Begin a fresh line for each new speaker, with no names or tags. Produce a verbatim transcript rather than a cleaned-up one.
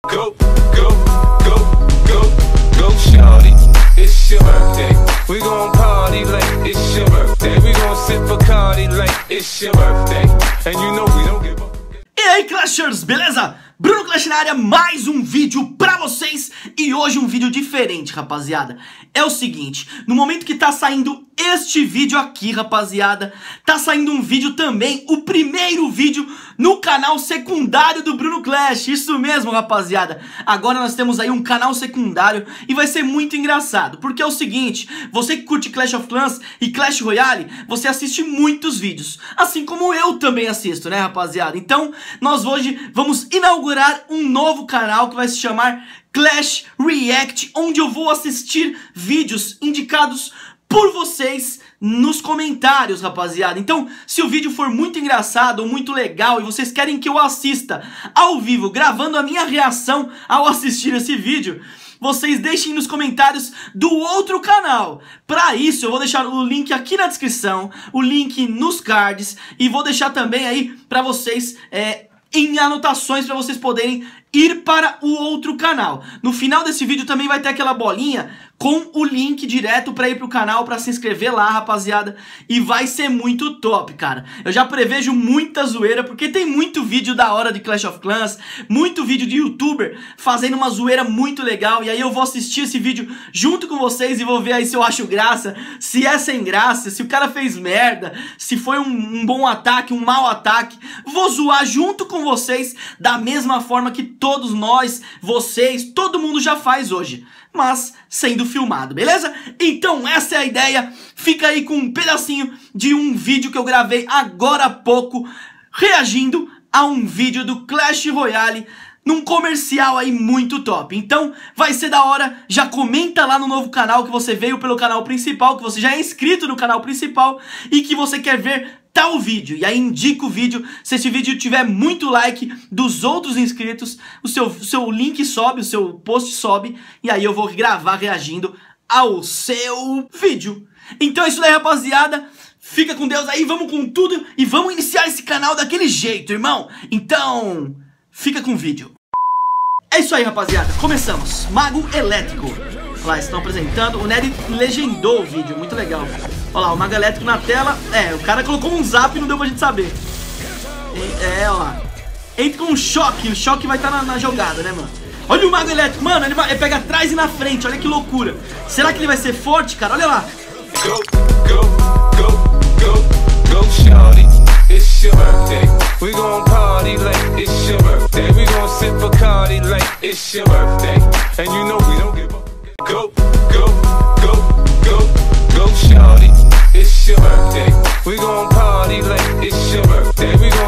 Go, go, go, go, go, shawty, it's your birthday. We gon' party like it's your birthday. We gon' sip Bacardi like it's your birthday. And you know we don't give up.
E aí, Clashers, beleza? Bruno Clash na área, mais um vídeo pra vocês. E hoje um vídeo diferente, rapaziada. É o seguinte, no momento que tá saindo este vídeo aqui, rapaziada, tá saindo um vídeo também, o primeiro vídeo no canal secundário do Bruno Clash. Isso mesmo, rapaziada. Agora nós temos aí um canal secundário e vai ser muito engraçado, porque é o seguinte, você que curte Clash of Clans e Clash Royale, você assiste muitos vídeos, assim como eu também assisto, né, rapaziada? Então, nós hoje vamos inaugurar um novo canal que vai se chamar Clash React, onde eu vou assistir vídeos indicados por vocês nos comentários, rapaziada. Então, se o vídeo for muito engraçado ou muito legal e vocês querem que eu assista ao vivo, gravando a minha reação ao assistir esse vídeo, vocês deixem nos comentários do outro canal. Para isso, eu vou deixar o link aqui na descrição, o link nos cards, e vou deixar também aí para vocês é, em anotações para vocês poderem ir para o outro canal. No final desse vídeo também vai ter aquela bolinha com o link direto para ir pro canal, para se inscrever lá, rapaziada. E vai ser muito top, cara. Eu já prevejo muita zoeira, porque tem muito vídeo da hora de Clash of Clans, muito vídeo de youtuber fazendo uma zoeira muito legal. E aí eu vou assistir esse vídeo junto com vocês e vou ver aí se eu acho graça, se é sem graça, se o cara fez merda, se foi um, um bom ataque, um mau ataque. Vou zoar junto com vocês da mesma forma que todos nós, vocês, todo mundo já faz hoje, mas sendo filmado, beleza? Então essa é a ideia. Fica aí com um pedacinho de um vídeo que eu gravei agora há pouco, reagindo a um vídeo do Clash Royale, num comercial aí muito top. Então vai ser da hora. Já comenta lá no novo canal que você veio pelo canal principal, que você já é inscrito no canal principal e que você quer ver tal vídeo, e aí indica o vídeo. Se esse vídeo tiver muito like dos outros inscritos, o seu, o seu link sobe, o seu post sobe, e aí eu vou gravar reagindo ao seu vídeo. Então é isso aí, rapaziada. Fica com Deus aí, vamos com tudo e vamos iniciar esse canal daquele jeito, irmão. Então, fica com o vídeo. É isso aí, rapaziada, começamos. Mago Elétrico. Olha lá, estão apresentando. O Nery legendou o vídeo, muito legal. Olha lá, o Mago Elétrico na tela. É, o cara colocou um zap e não deu pra gente saber. E, é, olha lá. Entra com um choque, o choque vai estar tá na, na jogada, né, mano? Olha o Mago Elétrico, mano, ele, ele pega atrás e na frente, olha que loucura. Será que ele vai ser forte, cara? Olha lá.
Go, go, go, go, go, shawty, it's your birthday. We gon' party like it's your birthday. We gon' sip Bacardi like it's your birthday. And you know we